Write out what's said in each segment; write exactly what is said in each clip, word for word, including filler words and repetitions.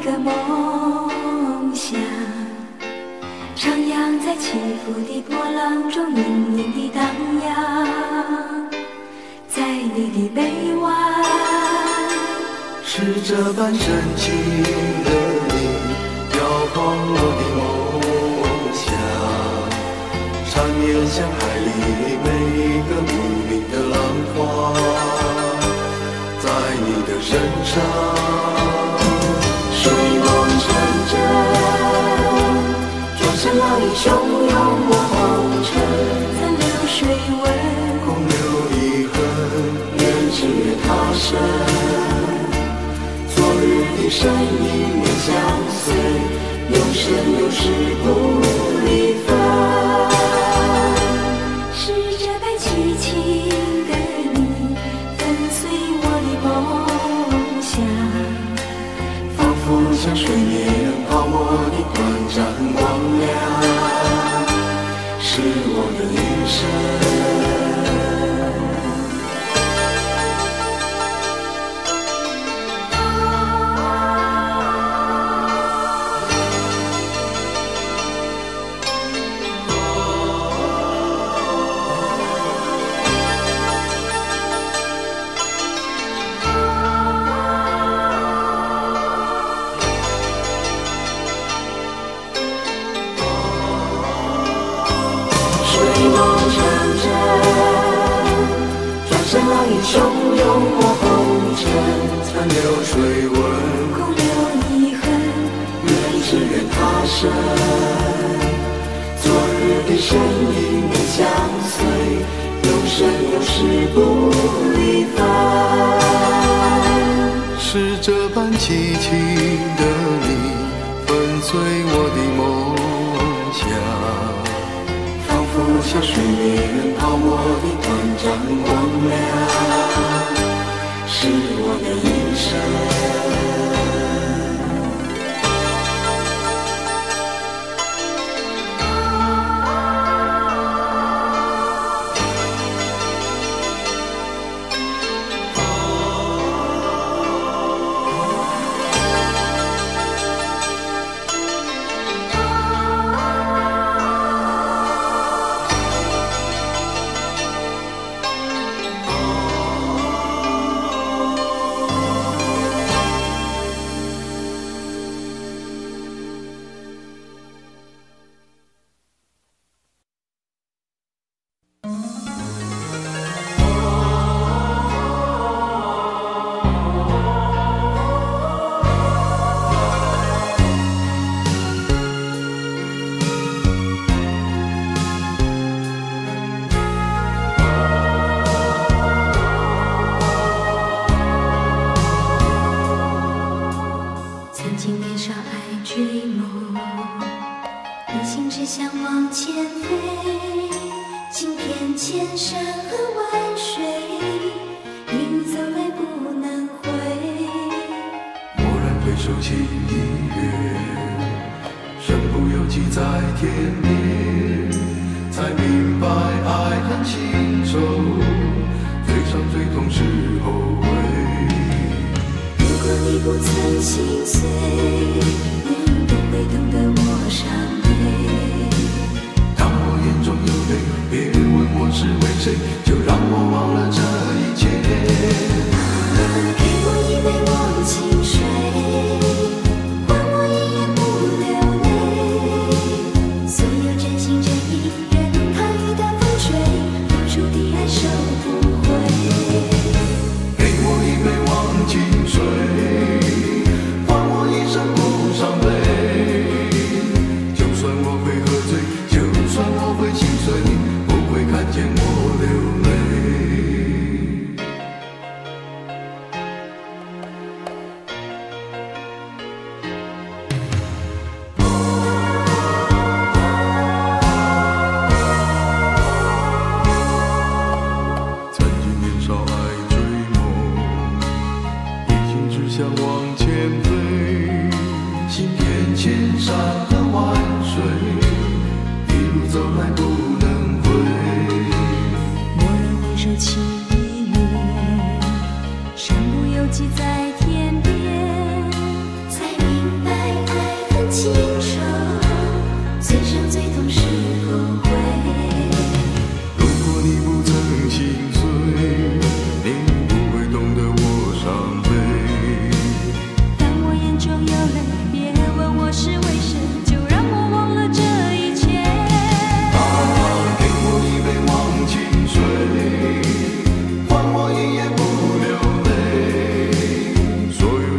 个梦想，徜徉在起伏的波浪中，隐隐地荡漾，在你的臂弯。 是这般深情的你，摇晃我的梦想，缠绵像海里每一个不明的浪花，在你的身上， 睡梦成真，转身浪影汹涌我红尘，残留水纹， 空留遗恨， 愿只愿他生。昨日的身影面相随，永生永世不离分。是这般凄情的你，粉碎我的梦想， 仿佛像水面泡沫的短暂光亮，是我的一生。 浪影汹涌我红尘， 残留水纹， 空留遗恨， 愿只愿他生。昨日的身影面相随，永生永世不离分。是这般凄情的你，粉碎我的梦想，仿佛像水面泡沫的短暂光亮，是我的一生。 记在天边，才明白。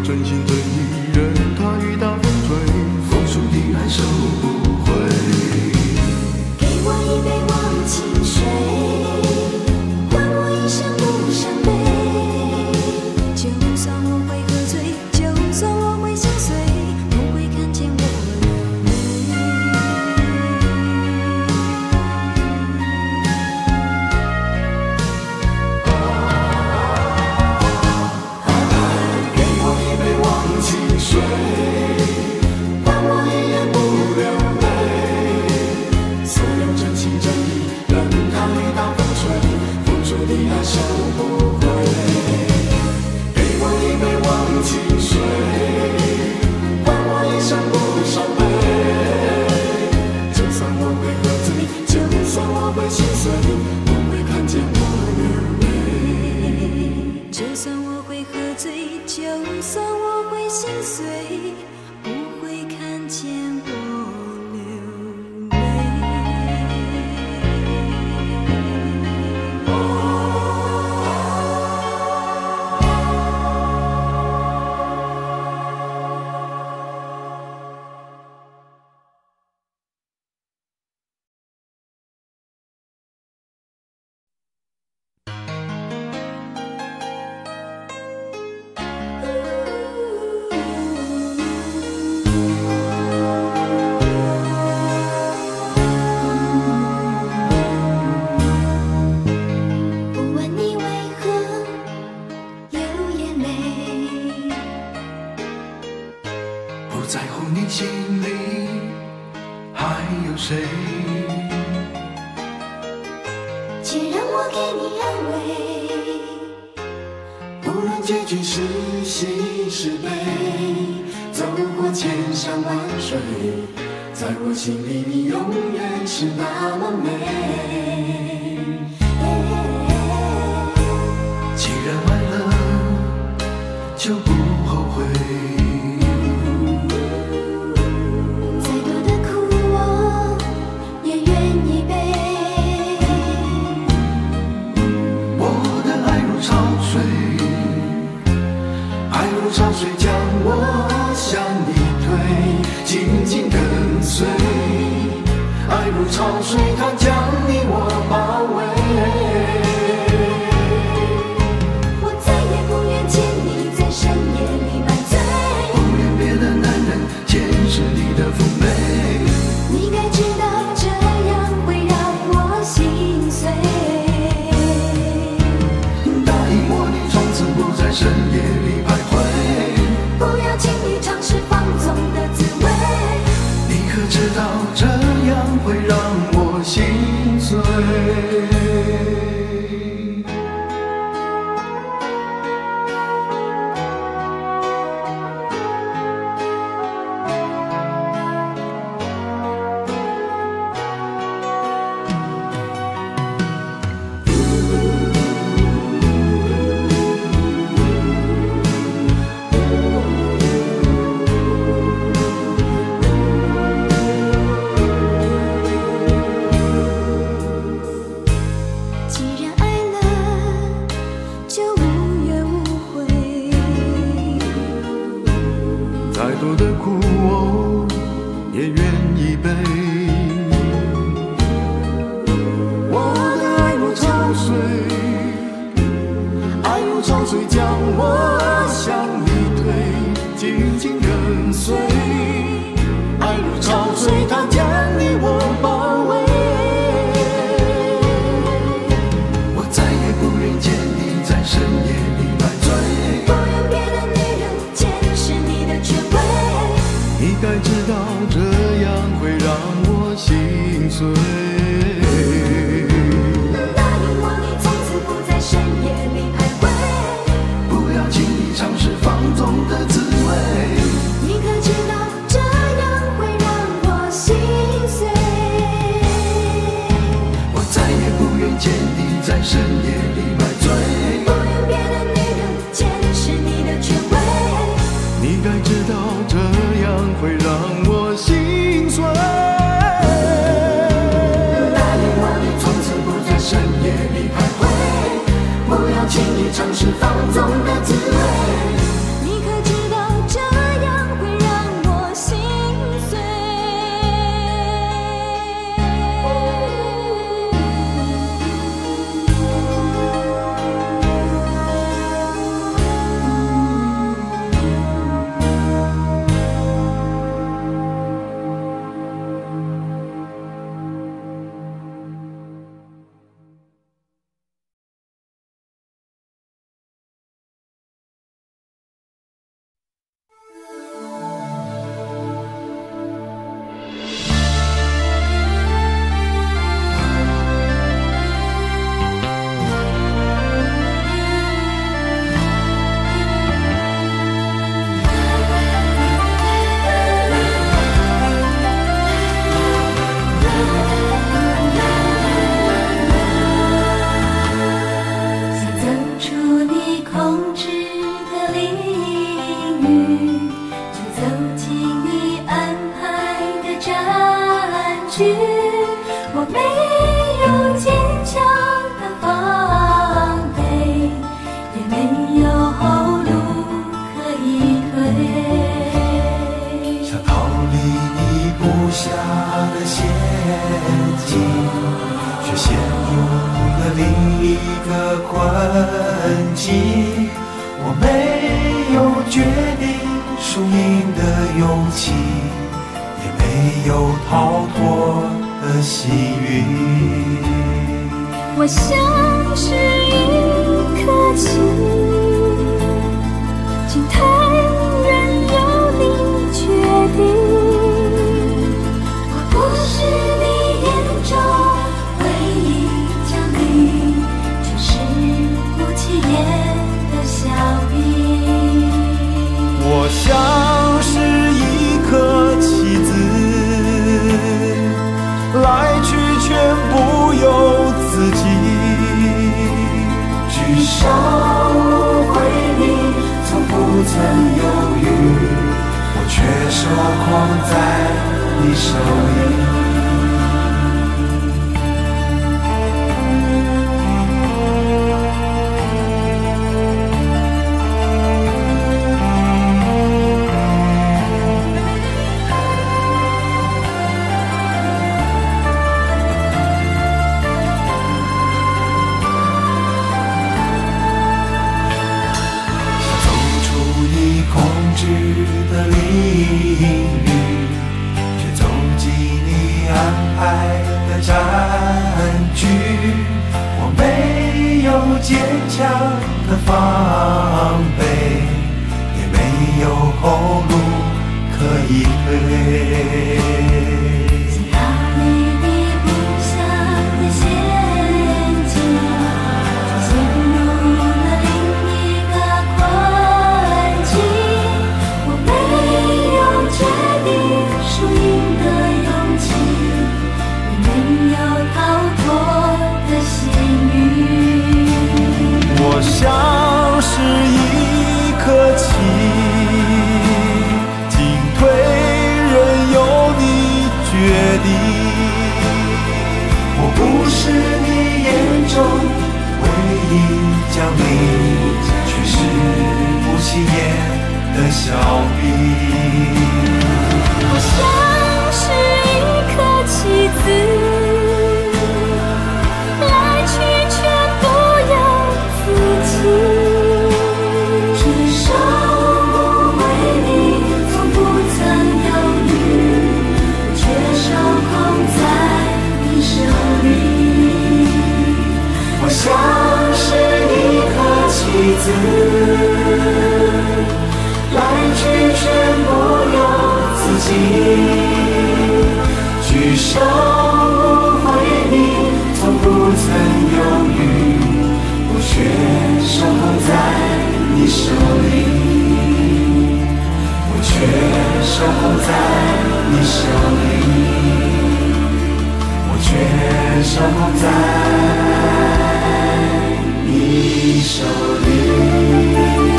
真心真意任它雨打风吹，付出的爱收不回。 给我一杯忘情水，换我一生不伤悲。就算我会喝醉，就算我会心碎，不会看见我流泪。 给我一杯忘情水，换我一眼不流泪。所有真心真意任它雨打风吹，付出的爱收不回。给我一杯忘情水，换我一生不伤悲。就算我会喝醉，就算我会心碎，不会看见我流泪。 就算我会喝醉，就算我会心碎，不会看见我流泪。不问你为何流眼泪， 不在乎你心里还有谁， 且让我给你安慰。 无论结局是喜是悲，走过千山万水，在我心里你永远是那么美。既然爱了，就不后悔。 再多的苦我也愿意背。 我的爱如潮水，爱如潮水将我向你推，紧紧跟随。爱如潮水，它将你我包围。 我再也不愿见你在深夜里买醉， 不愿别的男人见识你的妩媚。 你该知道这样会让我心碎。 答应我，你从此不在深夜里徘徊。 不要轻易尝试放纵的滋味， 你可知道这样会让我心碎？ 既然爱了，就无怨无悔。 再多的苦我也愿意背。我的爱如潮水，爱如潮水将我向你推，紧紧跟随。爱如潮水，它将你我包围。我再也不愿见你在深夜里买醉， 不愿别的女人见识你的权威。 你该知道这样会让我心碎。 答应我，你从此不在深夜里徘徊。 不要轻易尝试放纵的滋味。 你可知道这样会让我心碎？ 我再也不愿见你在深夜里买醉， 不愿别的女人见识你的权威。 你该知道这样会让我心碎。答应我，你从此不在深夜里徘徊，不要轻易尝试放纵的滋味。 你可知道个困境，我没有决定输赢的勇气，也没有逃脱的幸运。 我像是一颗棋，进退任由你决定。我不是你眼中唯一将你全是不起眼的小兵。 我像是一颗棋子，来去全不由自己。举手回你，从不曾犹豫，我却手控在你手里。的领域，却走进你安排的战局。我没有坚强的防备，也没有后路可以退。我像是一颗棋，进退任由你决定。我不是你眼中唯一将你却是不起眼的小兵。 我像是一颗棋子，举手回你，从不曾犹豫，却手控在你手里。 我像是一颗棋子，来去全不由自己。举手回你，从不曾犹豫，我却守候在你手里，我却守候在你手里，我却守候在你手里。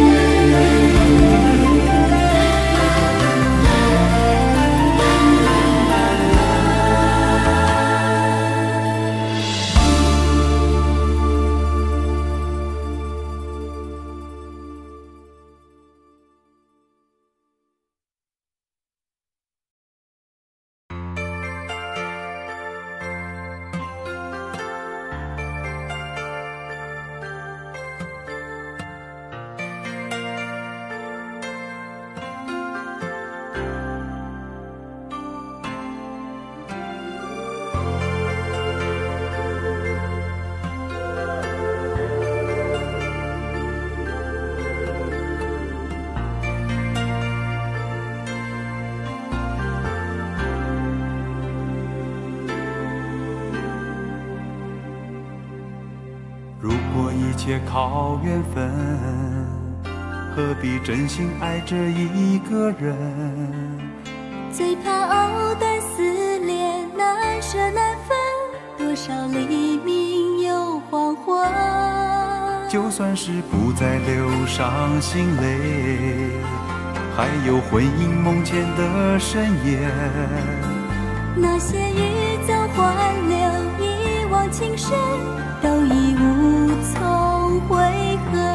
如果一切靠缘分，何必真心爱着一个人？ 最怕藕断丝连，难舍难分，多少黎明又黄昏。 就算是不再流伤心泪，还有婚姻梦前的深夜。 那些欲走还留，一往情深，都已无从悔恨。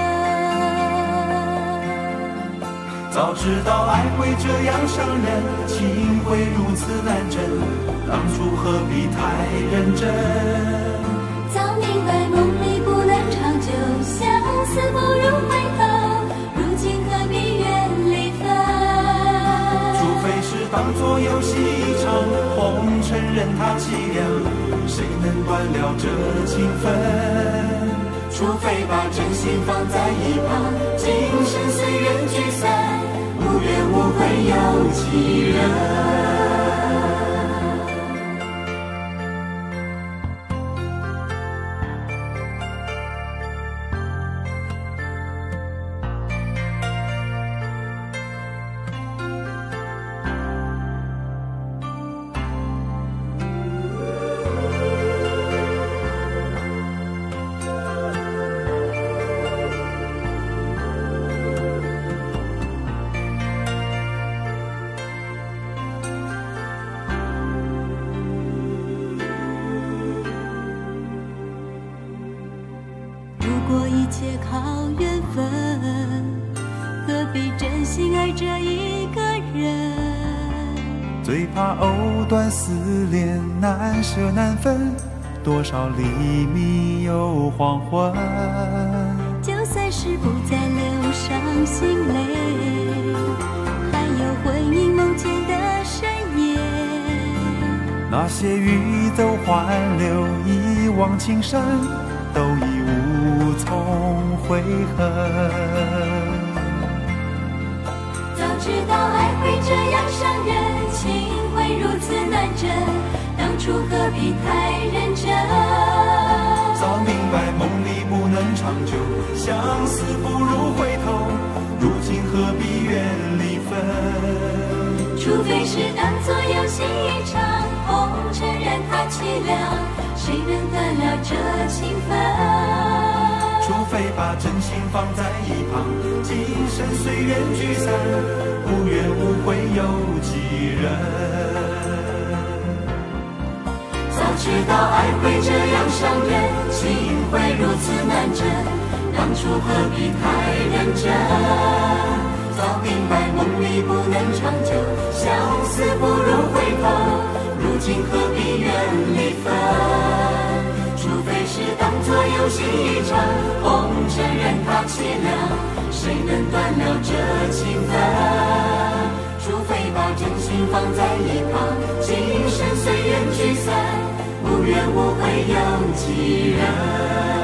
早知道爱会这样伤人，情会如此难枕，当初何必太认真？ 早明白梦里不能久，相思不如回头，如今何必怨离分？ 除非是当作游戏一场，红尘任它凄凉，谁能断了这情分？除非把真心放在一旁，今生随缘聚散，无怨无悔有几人？ 如果一切靠缘分，何必真心爱这一个人？ 最怕藕断丝连，难舍难分，多少黎明又黄昏。 就算是不再流伤心泪，还有魂萦梦见的深夜。 那些欲走还留，一往情深，都已无从悔恨。 早知道爱会这样伤人，情会如此难枕，当初何必太认真？ 早明白梦里不能长久，相思不如回头，如今何必怨离分？ 除非是当作游戏一场，红尘任它凄凉，谁能断了这情分？ 除非把真心放在一旁，今生随缘聚散，无怨无悔有几人？ 早知道爱会这样伤人，情会如此难枕，当初何必太认真？早明白梦里不能长久，相思不如回头，如今何必怨离分？除非是当作游戏一场，红尘任它凄凉，谁能断了这情分？除非把真心放在一旁，今生随缘聚散，无怨无悔有几人？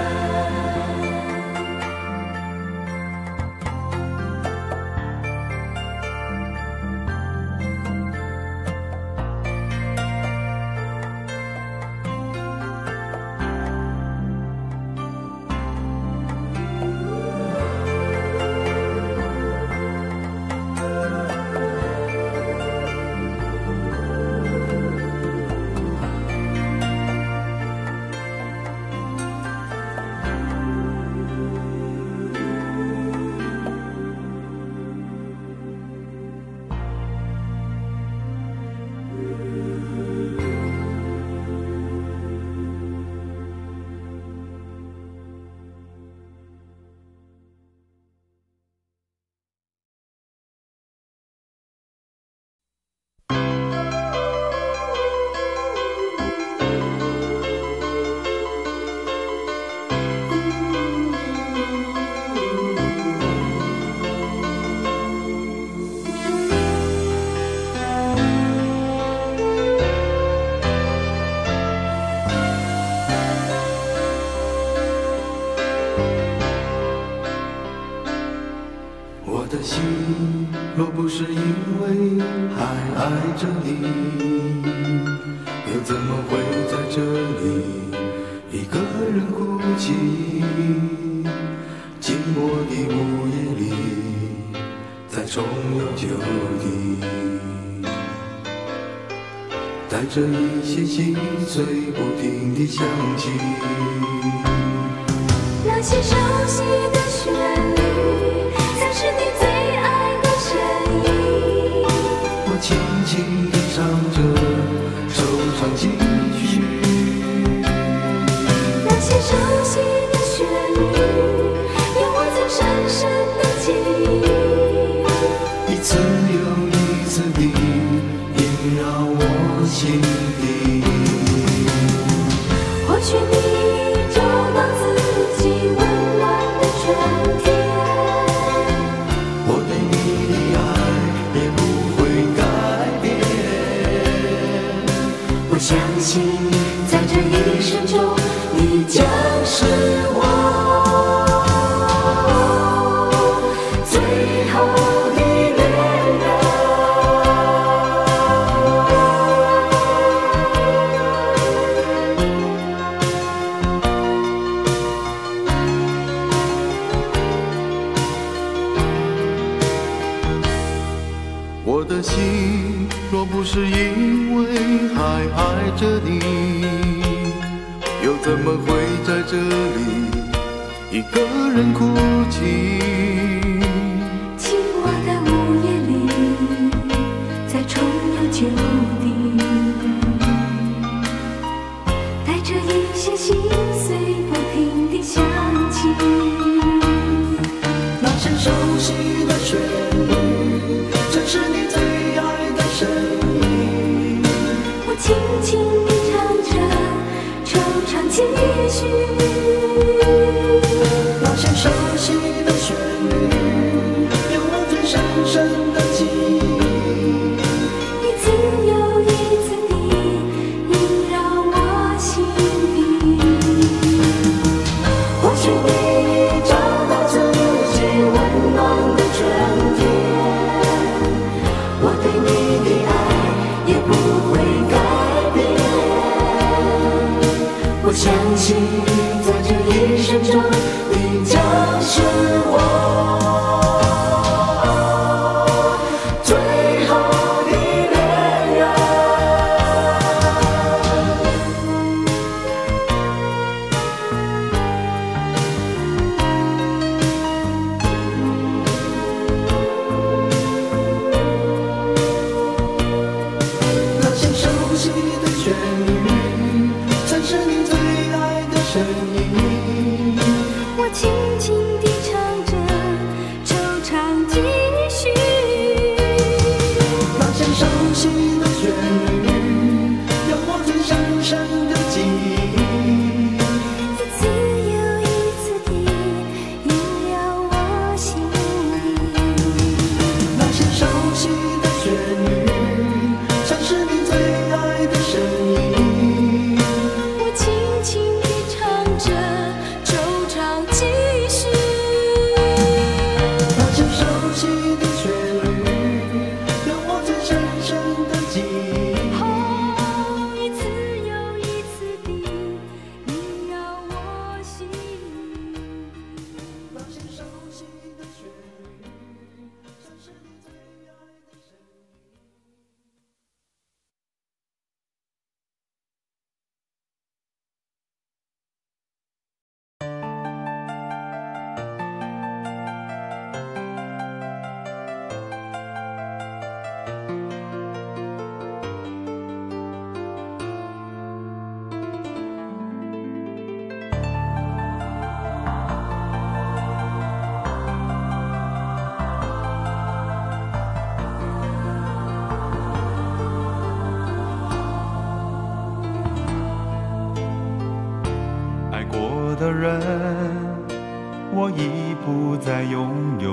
我的心若不是因为还爱着你，又怎么会在这里一个人哭泣？寂寞的午夜里，再重游旧地，带着一些心碎不停地响起， 那些熟悉的旋律，才是你最爱的声音。 我轻轻地唱着收场继续， 那些熟悉的旋律，有我最深深的记忆， 一次又一次地萦绕我心底。 或许你找到自己。 中，你将是我最后的恋人。 我的心若不是因为还爱着你，又怎么会在这里一个人哭泣？ 寂寞的午夜里，再重游旧地，带着一些心碎不停地响起。 那些熟悉的旋律，正是你最爱的声音。 我轻轻地唱着，惆怅继续。 那些熟悉的旋律，有我最深深的记忆。 一次又一次地萦绕我心底。 或许你已找到自己温暖的春天，我对你的爱也不会改变。我相信在这一生中，你将是我最后的恋人。那些熟悉的旋律，曾是你最爱的声音。 我轻轻地唱着，惆怅继续。 那些熟悉的旋律，有我最深深的记忆。 一次又一次地萦绕我心底。 那些熟悉的旋律，曾是你最爱的声音。 我轻轻地唱着，惆怅继续。 那些熟悉的旋律，有我最深深的记忆。 哦，一次又一次地萦绕我心底。 那些熟悉的旋律，曾是你最爱的声音。 爱过的人，我已不再拥有。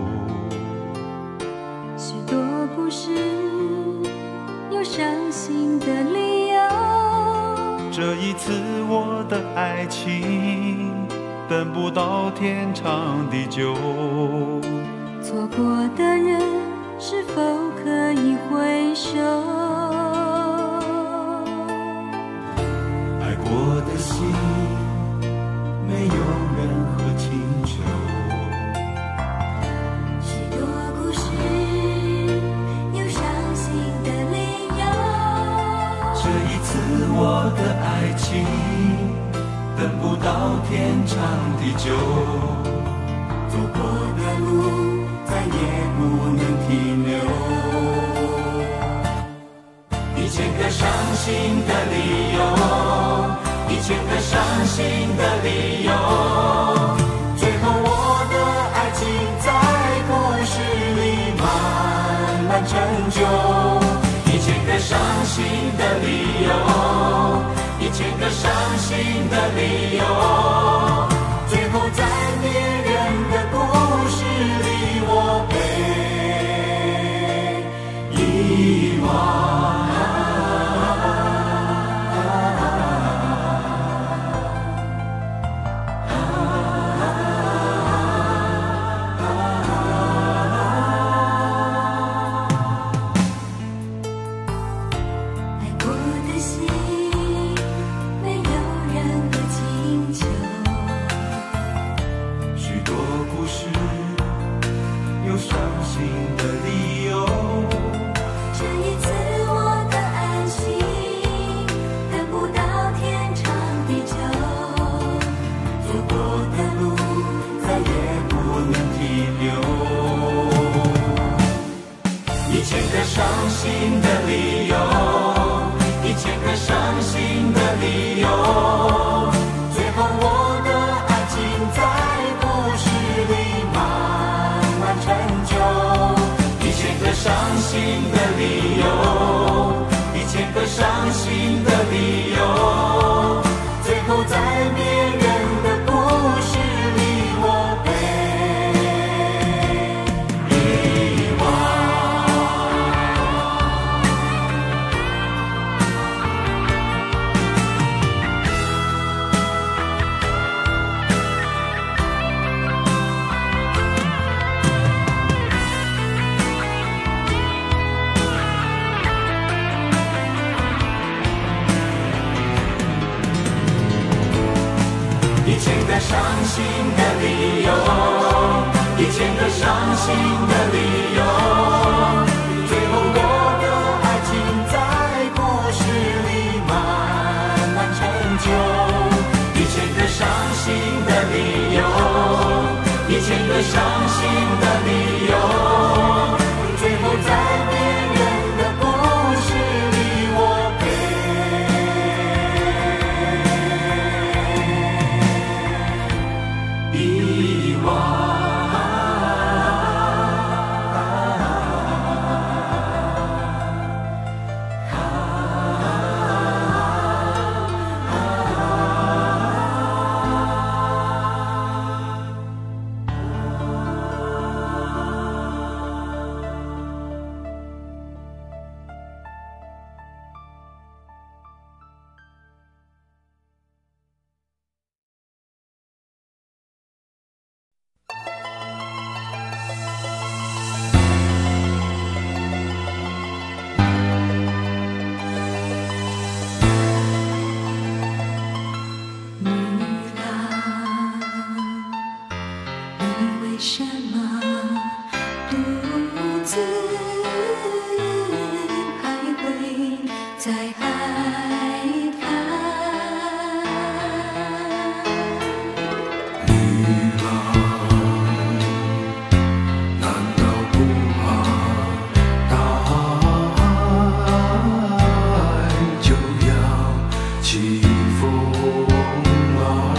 许多故事有伤心的理由， 这一次我的爱情等不到天长地久。 错过的人是否可以回首？ 爱过的心没有任何请求。 许多故事有伤心的理由， 这一次我的爱情等不到天长地久。走过的路再也不能停留。一千个伤心的理由，一千个伤心的理由，最后我的爱情在故事里慢慢成就。一千个伤心的理由，一千个伤心的理由，最后在别人的故事里我被遗忘。 心的理由，一千个伤心的理由，最后在别人的故事里我被遗忘。一千个伤心的理由，一千个伤心的理由，最后我的爱情在故事里慢慢成就。一千个伤心的理由，一千个伤心的理由，最后在别人的故事里我被遗忘。 为什么独自徘徊在海滩？ 女郎，难道不怕大海就要起风浪？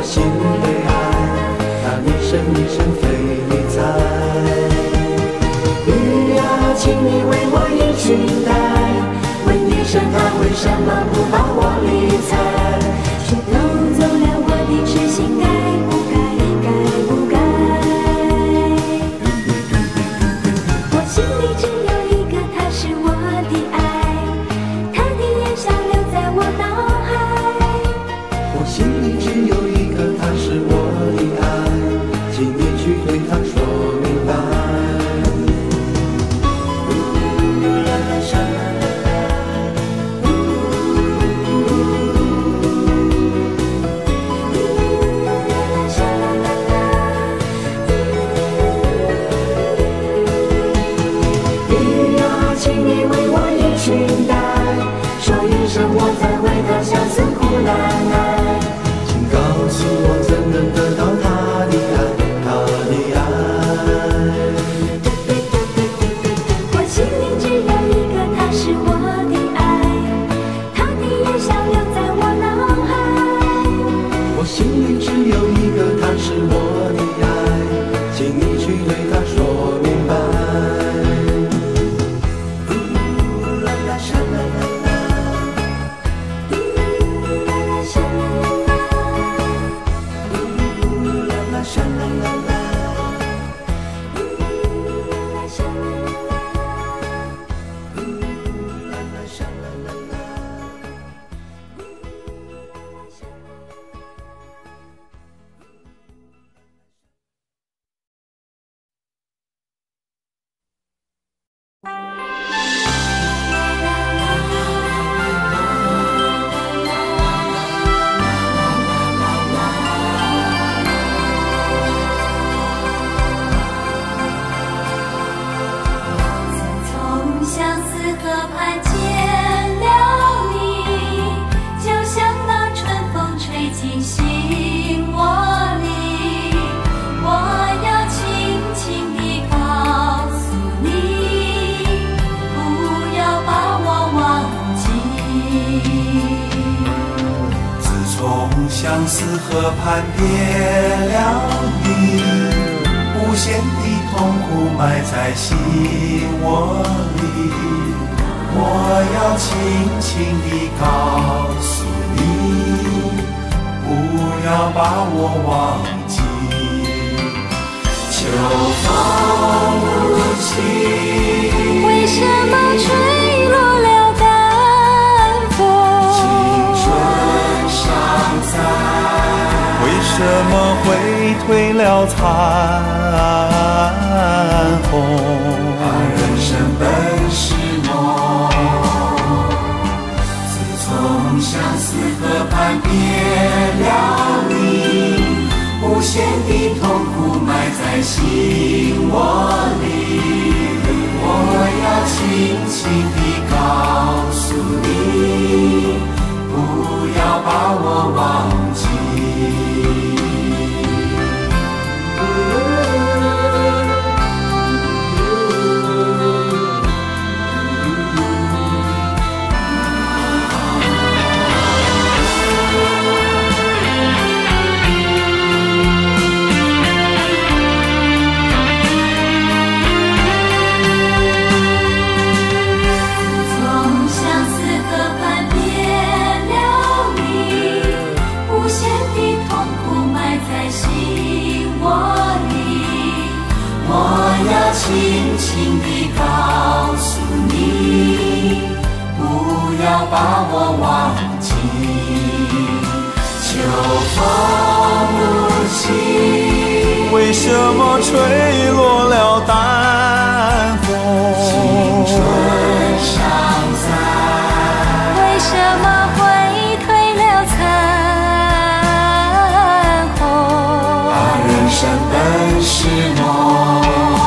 心被爱，它一生一生非你猜。鱼呀，请你为我引裙带，问一声他为什么不把我理睬， 却偷走了我的痴心，该不该，该不该？我心里只有一个，他是我的爱，他的眼像留在我脑海。 我心里只有一个，他是我的爱，请你去对他说明白。我在为他相思苦难耐，请告诉我怎能得到他的爱，他的爱。 我心里只有一个，他是我的爱，他的眼像留在我脑海。 我心里只有一个，他是我的爱，请你去对他说明白。 相思河畔别了你，无限的痛苦埋在心窝里。我要轻轻地告诉你，不要把我忘记。秋风无情， 为什么吹落了淡风？ 青春尚在。为什么会褪了残红？人生本是梦，自从相思河畔别了你，无限的痛苦埋在心窝里。我要轻轻地告诉你，不要把我忘记。轻轻地告诉你，不要把我忘记。秋风无情，为什么吹落了淡风？青春尚在， 为什么会褪了残红？ 啊，人生本是梦。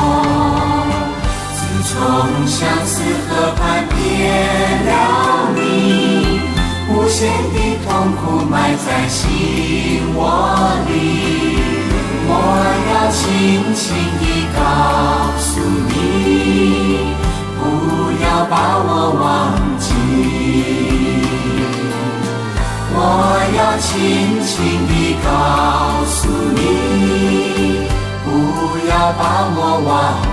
从相思河畔别了你，无限的痛苦埋在心窝里。我要轻轻地告诉你，不要把我忘记。我要轻轻地告诉你，不要把我忘